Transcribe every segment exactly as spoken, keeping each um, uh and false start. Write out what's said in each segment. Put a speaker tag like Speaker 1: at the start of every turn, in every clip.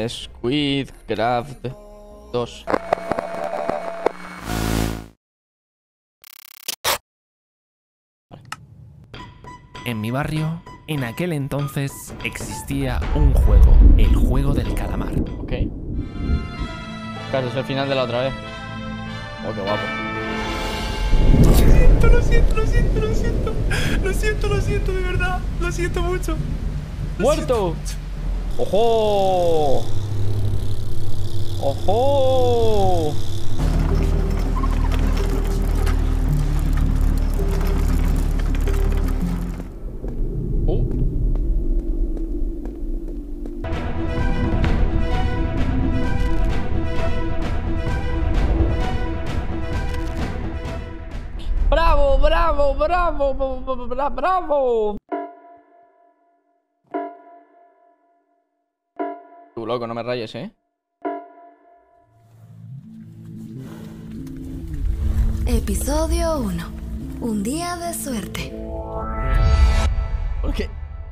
Speaker 1: Squid Craft dos.
Speaker 2: En mi barrio, en aquel entonces, existía un juego, el juego del calamar.
Speaker 1: Ok. Claro, es el final de la otra vez. Oh, qué guapo.
Speaker 2: Lo siento, lo siento, lo siento, lo siento, lo siento, de verdad, lo siento mucho.
Speaker 1: ¡Muerto! ¡Ojo! ¡Ojo! Uh. ¡Bravo, bravo, bravo, bravo, bravo! Tú, loco, no me rayes, ¿eh?
Speaker 3: Episodio uno. Un día de suerte.
Speaker 1: ¿Por qué?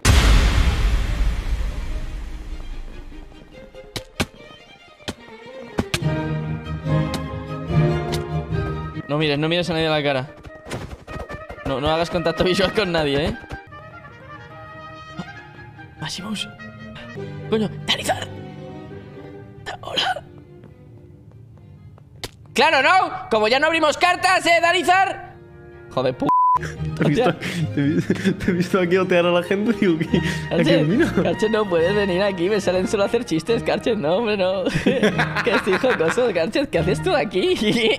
Speaker 1: No mires, no mires a nadie a la cara. No, no hagas contacto visual con nadie, ¿eh? Máximos. Coño, Danizar. Hola. ¡Claro, no! Como ya no abrimos cartas, ¿eh, Danizar? Joder, p***.
Speaker 4: Te he, visto, te, he visto, te he visto aquí otear a la gente y digo, ¿qué? ¿A qué vino?
Speaker 1: Carche, no puedes venir aquí, me salen solo a hacer chistes, Carche, no, hombre, no. Que estoy jocoso, Carche, ¿qué haces tú aquí?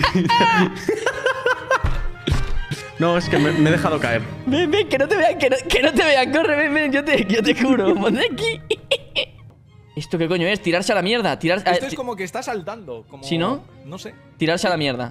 Speaker 4: No, es que me, me he dejado caer.
Speaker 1: Ven, ven, que no te vean, que no, que no te vean, corre, ven, ven, yo te, yo te curo, ponte aquí. ¿Esto qué coño es? Tirarse a la mierda, tirarse...
Speaker 5: Esto es como que está saltando, como...
Speaker 1: ¿Sí, no?
Speaker 5: No sé.
Speaker 1: Tirarse a la mierda.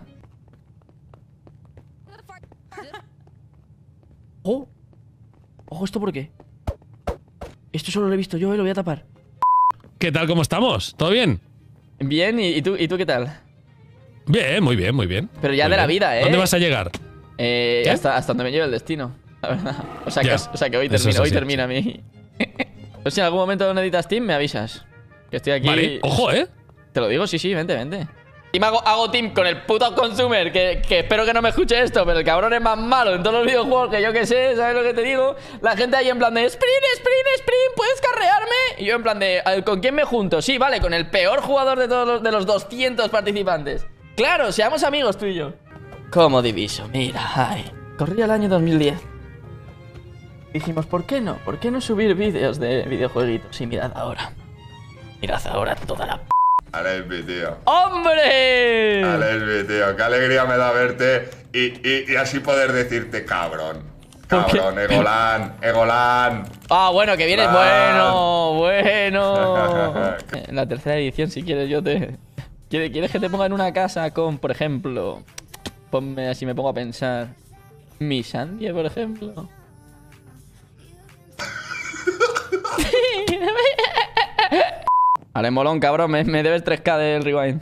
Speaker 1: ¡Oh! ¡Ojo, ¿esto por qué? Esto solo lo he visto yo, eh, lo voy a tapar.
Speaker 6: ¿Qué tal? ¿Cómo estamos? ¿Todo bien?
Speaker 1: Bien, ¿y, y tú, y tú qué tal?
Speaker 6: Bien, muy bien, muy bien.
Speaker 1: Pero ya
Speaker 6: muy
Speaker 1: de la
Speaker 6: bien.
Speaker 1: vida, ¿eh?
Speaker 6: ¿Dónde vas a llegar?
Speaker 1: Eh,
Speaker 6: ¿Qué?
Speaker 1: hasta, hasta donde me lleve el destino, la verdad. O sea, que,
Speaker 6: Ya.
Speaker 1: o sea que hoy
Speaker 6: Eso
Speaker 1: termina,
Speaker 6: es
Speaker 1: hoy
Speaker 6: así,
Speaker 1: termina
Speaker 6: sí.
Speaker 1: mi... Pues si en algún momento necesitas team, me avisas. Que estoy aquí...
Speaker 6: Vale, ojo, ¿eh?
Speaker 1: Te lo digo, sí, sí, vente, vente. Y me hago, hago team con el puto consumer, que, que espero que no me escuche esto, pero el cabrón es más malo en todos los videojuegos que yo que sé, ¿sabes lo que te digo? La gente ahí en plan de sprint, sprint, sprint, ¿puedes carrearme? Y yo en plan de, ¿con quién me junto? Sí, vale, con el peor jugador de todos los, de los doscientos participantes. Claro, seamos amigos tú y yo. Como Diviso, mira, ay. Corría el año dos mil diez. Dijimos, ¿por qué no? ¿Por qué no subir vídeos de videojueguitos? Y mirad ahora. Mirad ahora toda la...
Speaker 7: Alesbi, tío.
Speaker 1: ¡Hombre!
Speaker 7: Alesbi, tío. Qué alegría me da verte y, y, y así poder decirte cabrón.
Speaker 1: ¿Por qué?
Speaker 7: Cabrón, Egolan, Egolan.
Speaker 1: Ah, bueno, que vienes.
Speaker 7: Ah.
Speaker 1: Bueno, bueno. En la tercera edición, si quieres, yo te... ¿Quieres, ¿Quieres que te ponga en una casa con, por ejemplo... Ponme así, me pongo a pensar... Mi Sandia, por ejemplo. Ale, molón, cabrón, me, me debes tres K del rewind.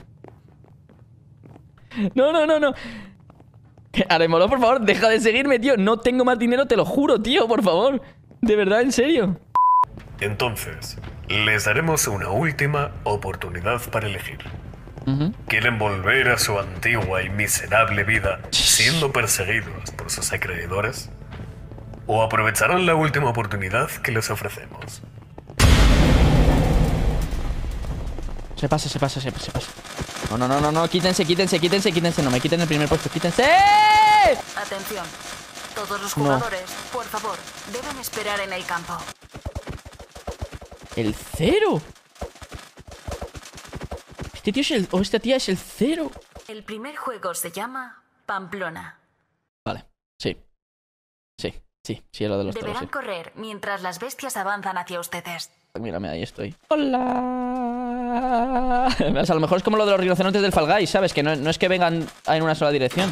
Speaker 1: No, no, no, no. Ale, molón, por favor, deja de seguirme, tío. No tengo más dinero, te lo juro, tío, por favor. De verdad, en serio.
Speaker 8: Entonces, les daremos una última oportunidad para elegir.
Speaker 1: Uh-huh.
Speaker 8: ¿Quieren volver a su antigua y miserable vida siendo perseguidos por sus acreedores? ¿O aprovecharán la última oportunidad que les ofrecemos?
Speaker 1: Se pasa, se pasa, se pasa, se pasa. No, no, no, no, no, quítense, quítense, quítense, quítense. No me quiten el primer puesto, quítense.
Speaker 3: Atención. Todos los
Speaker 1: No.
Speaker 3: jugadores, por favor, deben esperar en el campo.
Speaker 1: El cero. Este tío es el... O esta tía es el cero.
Speaker 3: El primer juego se llama Pamplona.
Speaker 1: Vale, sí. Sí, sí, sí, es lo de los toros,
Speaker 3: Deberán
Speaker 1: sí.
Speaker 3: correr mientras las bestias avanzan hacia ustedes.
Speaker 1: Mírame, ahí estoy. ¡Hola! A lo mejor es como lo de los rinocerontes del Fall Guys, ¿sabes? Que no, no es que vengan en una sola dirección.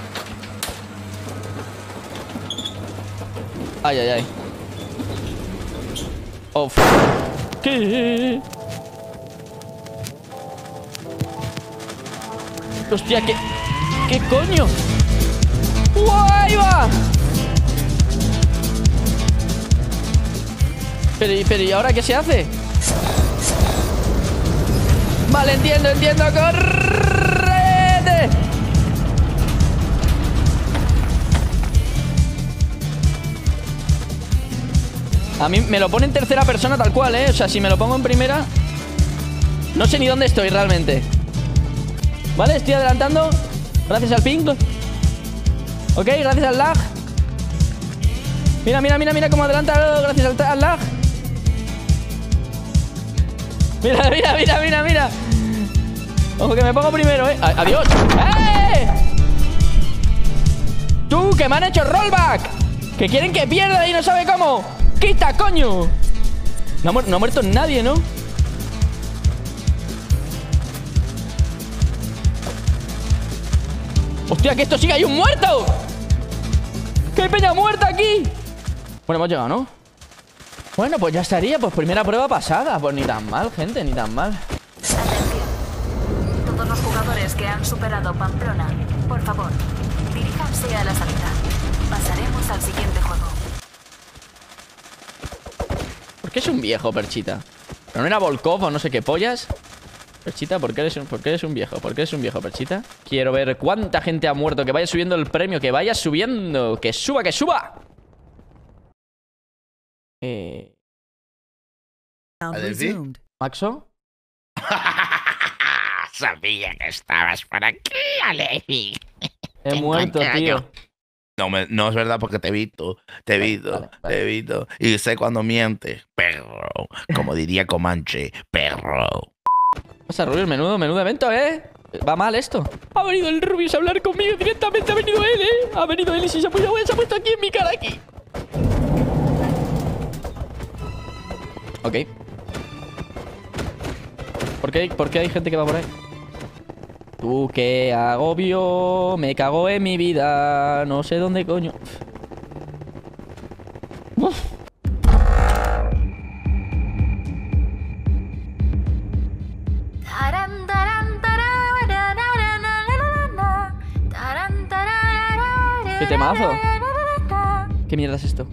Speaker 1: Ay, ay, ay. Oh, f ¿qué? Hostia, ¿qué? ¿Qué coño? ¡Guay, va! Pero, pero, ¿y ahora qué se hace? Vale, entiendo, entiendo. ¡Correte! A mí me lo pone en tercera persona tal cual, ¿eh? O sea, si me lo pongo en primera... No sé ni dónde estoy realmente. Vale, estoy adelantando. Gracias al ping. Ok, gracias al lag. Mira, mira, mira, mira cómo adelanta gracias al, al lag. Mira, mira, mira, mira, mira. Ojo que me pongo primero, eh. Adiós. ¡Eh! Tú, que me han hecho rollback. Que quieren que pierda y no sabe cómo. ¡Quita, coño! No ha, mu no ha muerto nadie, ¿no? ¡Hostia, que esto sigue! ¡Hay un muerto! ¡Que hay peña muerta aquí! Bueno, hemos llegado, ¿no? Bueno, pues ya estaría. Pues primera prueba pasada. Pues ni tan mal, gente, ni tan mal.
Speaker 9: Atención. Todos los jugadores que han superado Pamplona, por favor, diríjanse a la salida. Pasaremos al siguiente juego.
Speaker 1: ¿Por qué es un viejo, Perchita? ¿Pero no era Volkov o no sé qué pollas? Perchita, ¿por qué, eres un, ¿por qué eres un viejo? ¿Por qué eres un viejo, Perchita? Quiero ver cuánta gente ha muerto. Que vaya subiendo el premio, que vaya subiendo. Que suba, que suba. Eh... ¿Maxo?
Speaker 10: Sabía que estabas por aquí, Alevi.
Speaker 1: He muerto, tío.
Speaker 10: No, me, no es verdad porque te he visto, te he visto, vale, vale. te he visto. Y sé cuando mientes, perro. Como diría Comanche, perro.
Speaker 1: Pasa, Rubius, menudo, menudo evento, ¿eh? Va mal esto. Ha venido el Rubius a hablar conmigo directamente. Ha venido él, ¿eh? Ha venido él y se ha puesto, se ha puesto aquí en mi cara, aquí. Ok. ¿Por qué, ¿Por qué hay gente que va por ahí? Tú, qué agobio. Me cago en mi vida. No sé dónde coño. Uf. ¿Qué temazo? ¿Qué mierda es esto?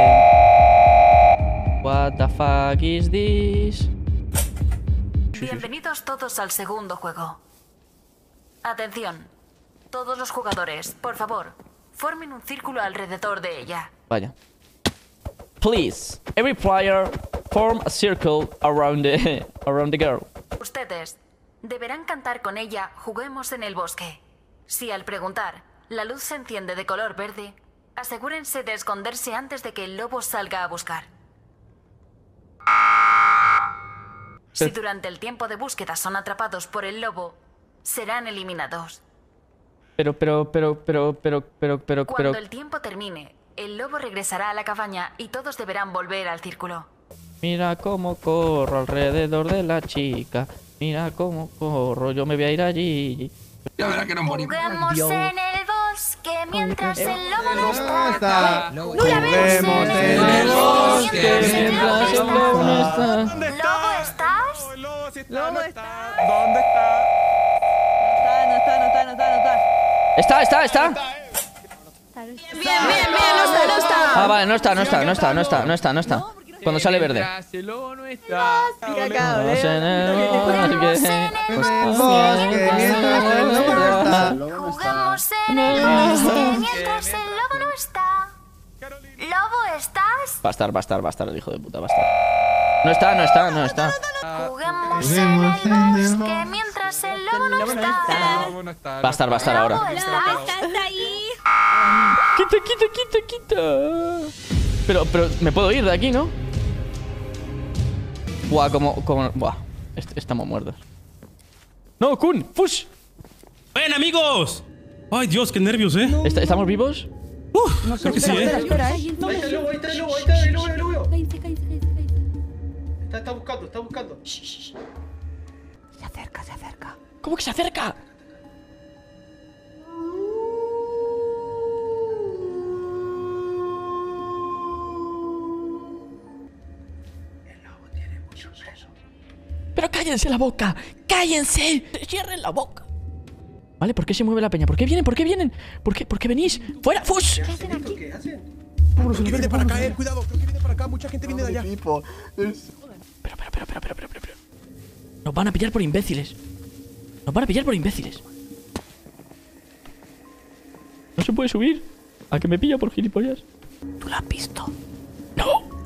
Speaker 1: What the fuck is this?
Speaker 9: Bienvenidos todos al segundo juego. Atención, todos los jugadores, por favor, formen un círculo alrededor de ella.
Speaker 1: Vaya. Please, every player form a circle around the, around the girl.
Speaker 9: Ustedes deberán cantar con ella "Juguemos en el bosque". Si al preguntar la luz se enciende de color verde, asegúrense de esconderse antes de que el lobo salga a buscar. Si durante el tiempo de búsqueda son atrapados por el lobo, serán eliminados.
Speaker 1: Pero, pero, pero, pero, pero, pero, pero,
Speaker 9: Cuando
Speaker 1: pero...
Speaker 9: el tiempo termine, el lobo regresará a la cabaña y todos deberán volver al círculo.
Speaker 1: Mira cómo corro alrededor de la chica. Mira cómo corro, yo me voy a ir allí.
Speaker 11: Ya verá que nos morimos.
Speaker 9: Juguemos en el bosque mientras el lobo no está.
Speaker 11: Juguemos en el bosque
Speaker 1: mientras el lobo no está.
Speaker 11: ¿Dónde está?
Speaker 9: ¿Lobo estás?
Speaker 11: No, el lobo sí está,
Speaker 12: ¿Lobo
Speaker 11: no
Speaker 12: está?
Speaker 11: ¿Dónde está?
Speaker 12: No está, no está, no está, no está.
Speaker 1: Está, está, está.
Speaker 12: Bien, bien, bien, no está, no está.
Speaker 1: Ah, vale, no está, no está, no está, no está, no está, no está. Cuando sale verde.
Speaker 12: El lobo no está. Pica acá,
Speaker 1: Juguemos en el bosque.
Speaker 9: Juguemos en el bosque mientras el lobo no está. ¿Lobo estás?
Speaker 1: Va a estar, va a estar, va a estar el hijo de puta, va a estar. No está, no está, no está.
Speaker 9: Juguemos en el bosque mientras el lobo no está.
Speaker 1: Va a estar, va a estar ahora.
Speaker 9: ¿Lobo estás?
Speaker 1: Quita, quita, quita, quita. Pero, pero, me puedo ir de aquí, ¿no? Buah, como, como, buah. Est estamos muertos. No, Kun, fush.
Speaker 6: ¡Ven, amigos! Ay, Dios, qué nervios, ¿eh?
Speaker 1: ¿Est ¿Estamos vivos?
Speaker 6: Uf, no creo que sí, ¿eh?
Speaker 4: Espera, ahí está el lobo, ahí está el lobo, ahí está el lobo, el lobo. Está, está buscando, está buscando.
Speaker 3: Se acerca, se acerca.
Speaker 1: ¿Cómo que se acerca? Pero cállense la boca. ¡Cállense! ¡Cierren la boca! Vale, ¿por qué se mueve la peña? ¿Por qué vienen? ¿Por qué vienen? ¿Por qué, ¿Por qué venís? ¡Fuera! ¡Fush!
Speaker 4: ¿Qué hacen aquí? ¿Qué hacen?
Speaker 5: Creo que viene para acá, eh. Cuidado, creo que viene para acá. Mucha gente viene de allá.
Speaker 1: Pero, pero, pero, pero, pero, pero, pero. No Nos van a pillar por imbéciles. Nos van a pillar por imbéciles. No se puede subir. ¿A que me pilla por gilipollas?
Speaker 2: ¿Tú lo has visto?
Speaker 1: No.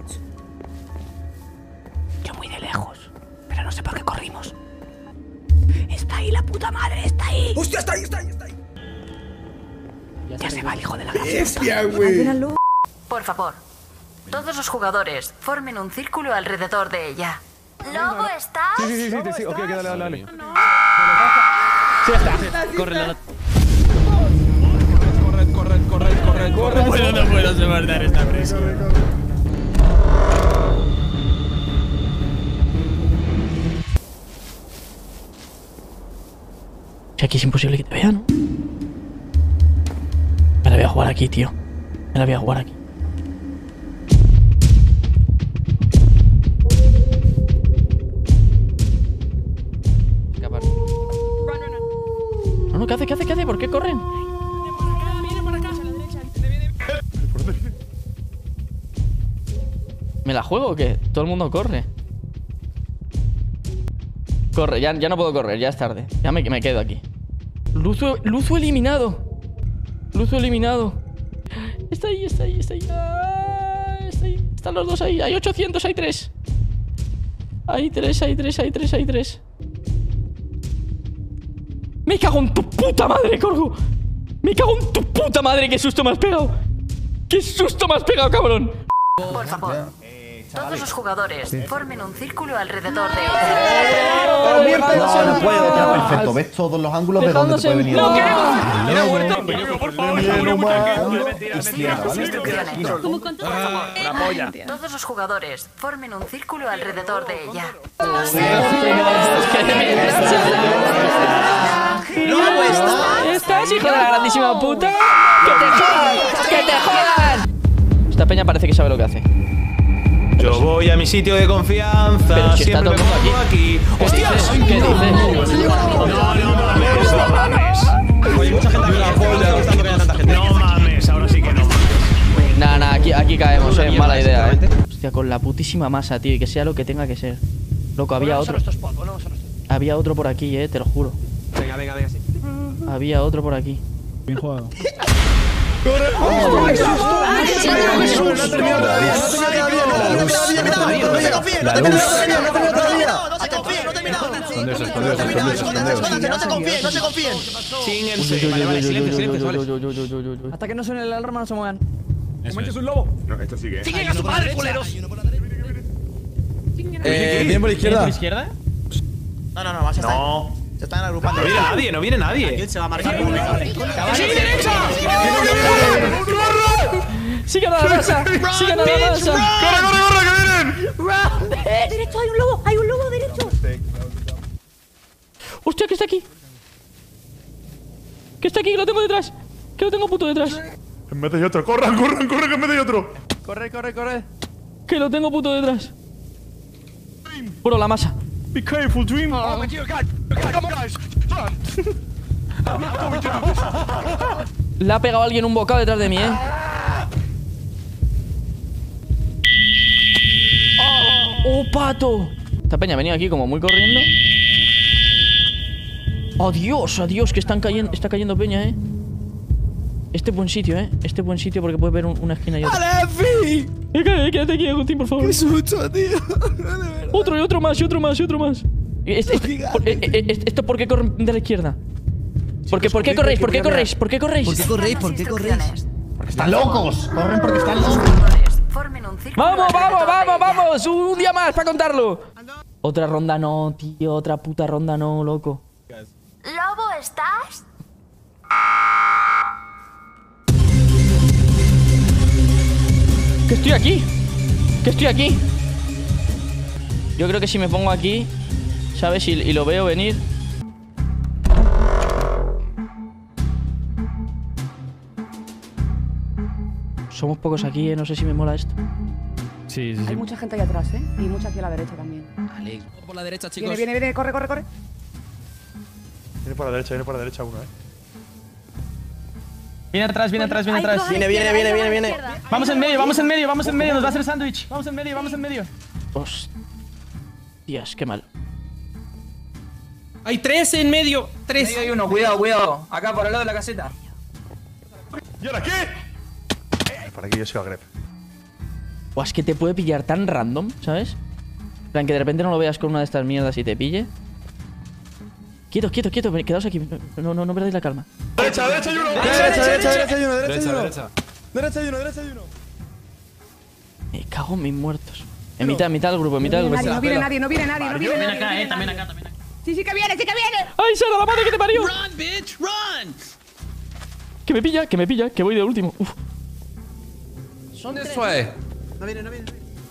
Speaker 2: Yo muy de lejos. Pero no sé por qué corrimos. Está ahí la puta madre, está ahí.
Speaker 11: ¡Hostia, está ahí, está ahí, está ahí!
Speaker 1: Ya,
Speaker 2: Ya se va el hijo de la gran
Speaker 11: ¡Bestia, güey!
Speaker 9: Por favor, todos los jugadores formen un círculo alrededor de ella. ¿Lobo estás?
Speaker 4: Sí, sí, sí, sí, sí. Ok, ok, dale, dale, dale.
Speaker 1: Sí, ya está. Corre la...
Speaker 11: Corred, corred, corred, corred, corred.
Speaker 6: No puedo, no puedo soportar esta presión.
Speaker 1: Si aquí es imposible que te vea, ¿no? Me la voy a jugar aquí, tío. Me la voy a jugar aquí. Escapar. No, no, ¿qué hace? ¿Qué hace? ¿Qué hace? ¿Por qué corren? ¿Me la juego o qué? Todo el mundo corre. Corre, ya, ya no puedo correr, ya es tarde. Ya me, me quedo aquí. Luzu, Luzu eliminado. Luzu eliminado. Está ahí, está ahí, está ahí. Ah, está ahí. Están los dos ahí. Hay ochocientos, hay tres. Hay tres, hay tres, hay tres, hay tres. Me cago en tu puta madre, Corgu. Me cago en tu puta madre. Qué susto me has pegado. Qué susto me has pegado, cabrón.
Speaker 9: Por favor, todos los jugadores formen un círculo alrededor de ella.
Speaker 13: No, no puede, está perfecto. Ves todos los ángulos de dónde te puede venir.
Speaker 1: ¡No,
Speaker 12: Como con todo
Speaker 9: Ah, todos los jugadores formen un círculo alrededor de ella.
Speaker 1: ¡No estás! ¿Estás, hijo de la grandísima puta? ¡Que te jodan! ¡Que te jodan! Esta peña parece que sabe lo que hace.
Speaker 14: Yo voy a mi sitio de confianza.
Speaker 1: Pero si está todo
Speaker 14: siempre
Speaker 1: el mundo
Speaker 14: me pongo aquí. ¡Hostias!
Speaker 1: ¿Qué dices?
Speaker 14: No, no mames, no mames. Oye, mucha gente la polla, no está que haya tanta gente. No mames, ahora sí que no mames.
Speaker 1: Nah, nah, aquí, aquí caemos, eh. Mala idea, eh. Hostia, con la putísima masa, tío. Y que sea lo que tenga que ser. Loco, había otro. Había otro por aquí, eh, te lo juro.
Speaker 11: Venga, venga, venga, sí.
Speaker 1: Había otro por aquí.
Speaker 4: Bien jugado.
Speaker 11: ¡Corre! ¡Oh, qué susto!
Speaker 13: No ha terminado todavía, no ha terminado todavía, no ha terminado todavía, no ha terminado todavía, no ha terminado todavía, no ha terminado todavía. No ha terminado todavía.
Speaker 4: Escondidos, escondidos, escondidos, escondidos.
Speaker 13: No se confíen, no se confíen.
Speaker 14: Chinguense. Vale, vale, silencio, silencio, vale.
Speaker 1: Hasta que no suene la alarma no se muevan.
Speaker 11: ¿Cómo es un lobo?
Speaker 7: No, esto sigue.
Speaker 14: ¡Siguen a su padre, culeros!
Speaker 11: Eh, ¿vienen por la izquierda?
Speaker 1: ¿Por izquierda?
Speaker 13: No, no, no, vas a estar.
Speaker 14: No.
Speaker 13: Se están agrupando.
Speaker 14: No viene nadie, no viene nadie.
Speaker 13: Aquí se va a marcar como un
Speaker 14: ¡Sí, derecha!
Speaker 1: ¡Sigan a la masa! ¡Sigan a la masa!
Speaker 11: ¡Corre, corre, corre, que vienen!
Speaker 12: Derecho, hay un lobo, hay un lobo derecho.
Speaker 1: ¡Hostia, que está aquí! ¡Que está aquí, que lo tengo detrás! ¡Que lo tengo puto detrás!
Speaker 7: En vez de otro. ¡Corran, corran, corran, que en vez de otro!
Speaker 11: Corre, corre, corre.
Speaker 1: ¡Que lo tengo puto detrás! Bro, la masa.
Speaker 11: Be careful, Dream. Oh my dear God. Come on, guys. Run.
Speaker 1: Le ha pegado a alguien un bocado detrás de mí, eh. ¡Oh, pato! Esta peña ha venido aquí como muy corriendo. ¡Adiós, adiós! Que están cayendo, está cayendo peña, eh. Este es buen sitio, eh. Este es buen sitio porque puedes ver un, una esquina y otra.
Speaker 11: ¡Alefi!
Speaker 1: Eh, quédate aquí, Agustín, por favor.
Speaker 11: ¡Qué susto, tío!
Speaker 1: Otro y otro más, y otro más, y otro más. Este, este, por, eh, eh, ¿Esto por qué corren de la izquierda? ¿Por qué, ¿por qué corréis? ¿Por qué corréis? ¿Por qué corréis?
Speaker 13: ¿Por qué corréis? ¿Por qué corréis? Porque están locos. Corren porque están locos.
Speaker 9: Formen un círculo
Speaker 1: ¡Vamos, vamos,
Speaker 9: alrededor de
Speaker 1: vamos,
Speaker 9: ella.
Speaker 1: vamos! Un día más para contarlo. Otra ronda no, tío. Otra puta ronda no, loco.
Speaker 9: ¿Lobo estás?
Speaker 1: Que estoy aquí. Que estoy aquí. Yo creo que si me pongo aquí, ¿sabes? Y, y lo veo venir. Somos pocos aquí, ¿eh? No sé si me mola esto.
Speaker 4: Sí, sí,
Speaker 15: Hay
Speaker 4: sí.
Speaker 15: mucha gente ahí atrás, ¿eh? Y mucha aquí a la derecha también.
Speaker 11: Vale. Por la derecha, chicos.
Speaker 15: Viene, viene, viene, corre, corre, corre.
Speaker 7: Viene por la derecha, viene por la derecha uno, eh.
Speaker 1: Viene atrás, viene atrás, viene atrás.
Speaker 12: Viene, viene, viene, viene, viene.
Speaker 1: Vamos en medio, vamos en medio, vamos en medio. Nos va a hacer sándwich. Vamos en medio, vamos en medio. Hostias, qué mal.
Speaker 6: Hay tres en medio. Tres.
Speaker 16: Medio hay uno, cuidado, cuidado. Acá por el lado de la caseta.
Speaker 11: ¿Y ahora qué?
Speaker 4: Para que yo siga grep.
Speaker 1: O es que te puede pillar tan random, ¿sabes? En plan, que de repente no lo veas con una de estas mierdas y te pille. Quieto, quieto, quieto, quedaos aquí. No, no, no perdáis la calma.
Speaker 11: Derecha, derecha y uno.
Speaker 13: Derecha, derecha, derecha y uno, derecha y
Speaker 14: Derecha,
Speaker 13: uno.
Speaker 14: derecha.
Speaker 13: Derecha y uno, derecha y uno.
Speaker 1: Me cago en mis muertos. En mitad, en mitad del grupo, en mitad del grupo.
Speaker 15: No viene nadie, no viene nadie, no viene
Speaker 6: También
Speaker 15: nadie.
Speaker 6: acá, eh, también acá, también acá.
Speaker 15: Sí, sí que viene, sí que viene.
Speaker 1: ¡Ay, Sara, la madre que te parió!
Speaker 6: Run, bitch, run.
Speaker 1: Que me pilla, que me pilla, que voy de último. Uf.
Speaker 14: Son tres. Way.
Speaker 13: No viene, no viene.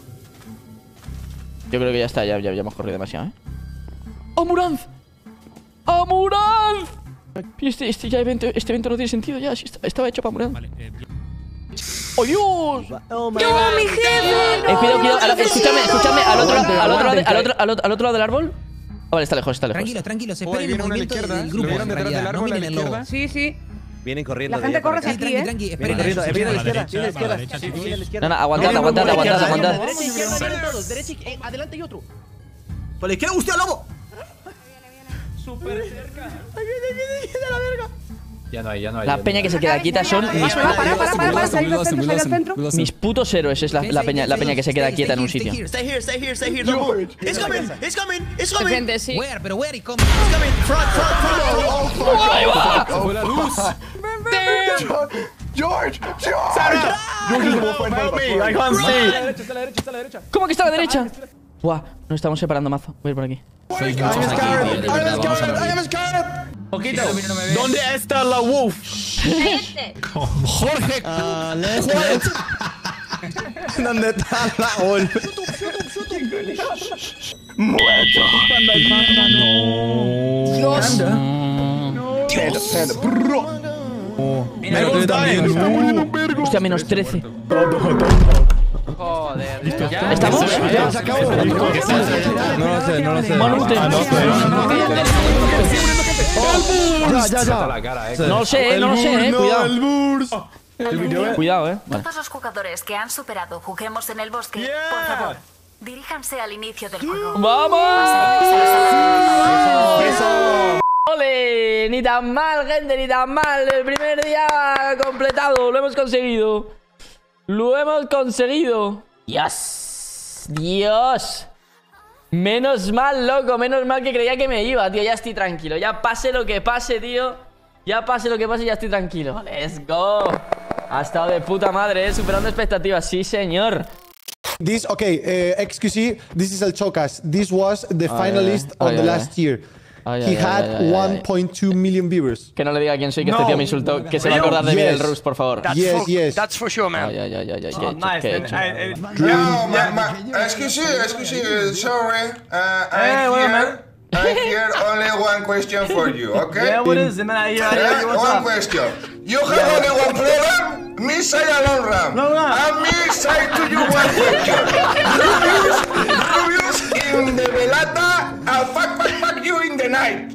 Speaker 1: Yo creo que ya está, ya, ya, ya hemos corrido demasiado, ¿eh? ¡Amuranz! ¡Amuranz! Este, este, ya evento, este evento no tiene sentido ya, si estaba hecho para Amuranz.
Speaker 6: Vale, eh,
Speaker 1: ¡Oh, Dios!
Speaker 13: ¡No,
Speaker 1: mi jefe! Eh, cuidado, cuidado, al- escúchame, escúchame, al otro, al, otro, al, otro, al, otro, al, otro, al otro lado del árbol. Ah, vale, está lejos, está lejos.
Speaker 17: Tranquilos, tranquilos,
Speaker 13: Uy,
Speaker 17: esperen el
Speaker 13: viene uno a la
Speaker 17: movimiento
Speaker 13: izquierda,
Speaker 17: del
Speaker 13: ¿eh?
Speaker 17: grupo.
Speaker 13: Lo vieron
Speaker 17: en
Speaker 13: detrás del
Speaker 17: realidad,
Speaker 13: árbol
Speaker 17: no
Speaker 13: a la
Speaker 17: miren el lobo.
Speaker 13: izquierda.
Speaker 15: Sí, sí.
Speaker 13: Vienen corriendo.
Speaker 15: La gente
Speaker 13: de allá
Speaker 15: corre
Speaker 13: para
Speaker 15: hacia
Speaker 13: acá.
Speaker 15: aquí, ¿eh?
Speaker 17: Tranqui, tranqui,
Speaker 13: Vienen
Speaker 17: esperen.
Speaker 13: corriendo. Viene a la izquierda,
Speaker 6: derecha,
Speaker 13: viene a la izquierda.
Speaker 6: a la derecha,
Speaker 13: Sí,
Speaker 6: chicos.
Speaker 13: viene a la izquierda.
Speaker 1: No, no, aguantad,
Speaker 13: No, no,
Speaker 1: aguantad,
Speaker 13: no,
Speaker 1: aguantad,
Speaker 13: no,
Speaker 1: aguantad.
Speaker 13: no,
Speaker 18: Derecha, izquierda, vienen todos. Derecha, eh, adelante y otro.
Speaker 13: Por la izquierda, hostia, lobo.
Speaker 14: Ya no hay, ya no hay.
Speaker 1: La peña que se queda quieta son mis,
Speaker 15: Para, para, para, para, para, salir del centro, salir del centro.
Speaker 1: mis putos héroes. Es la, la peña, la peña que se queda quieta en un sitio.
Speaker 13: Stay here, stay here, stay here. Don't move. It's coming, it's coming, it's coming.
Speaker 12: Gente, sí.
Speaker 17: Where, pero where y cómo.
Speaker 13: It's coming. Front, front, front.
Speaker 1: ¡Ahí va!
Speaker 14: Se fue la luz.
Speaker 11: George, George. George is the one fighting by the
Speaker 4: I can't see.
Speaker 14: Está a la derecha, está a la derecha, está a la derecha.
Speaker 1: ¿Cómo que está a la derecha? Buah, nos estamos separando mazo. Voy a ir por aquí.
Speaker 14: Sois
Speaker 13: I'm
Speaker 14: muchos aquí, tío,
Speaker 13: scared,
Speaker 14: de
Speaker 13: I'm
Speaker 14: verdad, vamos a
Speaker 13: scared, I
Speaker 14: morir.
Speaker 13: am scared.
Speaker 4: Poquito. ¿Dónde está la wolf?
Speaker 13: Jorge. Ah, let's ¿Dónde está la wolf?
Speaker 1: Dios.
Speaker 11: Panda, bro.
Speaker 13: Me gusta
Speaker 1: Hostia, menos trece.
Speaker 16: Joder.
Speaker 1: ¿Estamos?
Speaker 13: Ya se acabó. No lo sé, no lo sé.
Speaker 1: Monute.
Speaker 13: Ya, ya,
Speaker 14: Está
Speaker 13: ya.
Speaker 14: la cara, eh.
Speaker 1: No lo sé, eh, no lo sé, eh. Cuidado.
Speaker 13: El Burs.
Speaker 1: Cuidado, eh. Vale.
Speaker 9: Todos los jugadores que han superado Juguemos en el Bosque, por favor, diríjanse al inicio del juego.
Speaker 1: ¡Vamos!
Speaker 13: Eso.
Speaker 1: ¡Ole! Ni tan mal, gente, ni tan mal. El primer día completado. Lo hemos conseguido. Lo hemos conseguido. Dios. Dios. Menos mal, loco. Menos mal que creía que me iba, tío. Ya estoy tranquilo. Ya pase lo que pase, tío. Ya pase lo que pase, ya estoy tranquilo. Let's go. Ha estado de puta madre, eh. Superando expectativas. Sí, señor.
Speaker 19: This, okay, uh, excuse me, this is El Chocas. This was the
Speaker 1: Ay,
Speaker 19: finalist
Speaker 1: ay,
Speaker 19: on
Speaker 1: ay,
Speaker 19: the
Speaker 1: ay,
Speaker 19: last
Speaker 1: ay.
Speaker 19: year.
Speaker 1: Ay,
Speaker 19: He
Speaker 1: ay,
Speaker 19: had
Speaker 1: ay, ay, ay,
Speaker 19: one point two million viewers.
Speaker 1: Que no le diga quién soy, que este
Speaker 19: No.
Speaker 1: tío me insultó. Que se va a acordar de mí
Speaker 19: Yes.
Speaker 1: del Rust, por favor.
Speaker 19: That's Yes, for- yes.
Speaker 11: That's for sure, man.
Speaker 1: Ay, ay, ay, ay, ay.
Speaker 11: Oh,
Speaker 1: ¿Qué he hecho?
Speaker 11: nice,
Speaker 1: ¿Qué he
Speaker 11: then.
Speaker 1: hecho?
Speaker 11: I- I-
Speaker 7: No, ma, ma, excuse me, excuse me, sorry. Uh, I'm here. I'm here. Only one question for you, okay?
Speaker 16: Yeah, what is it, man? Yeah, yeah,
Speaker 7: Uh,
Speaker 16: what's
Speaker 7: one
Speaker 16: up?
Speaker 7: question. You have only one program. Me say a long run.
Speaker 16: Long run.
Speaker 7: And me say to you one question. Rubius, Rubius in the velata, and fuck, fuck, fuck you in the night.